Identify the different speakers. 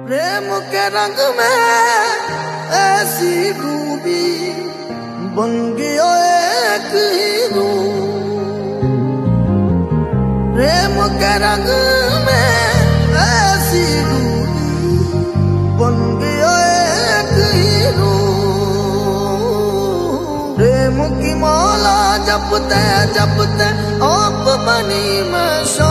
Speaker 1: प्रेम के रंग में ऐसी डूबी बन गया एक हीरो। प्रेम के रंग में ऐसी डूबी बन गया एक हीरो। प्रेम की माला जपते जपते आप बनी मैं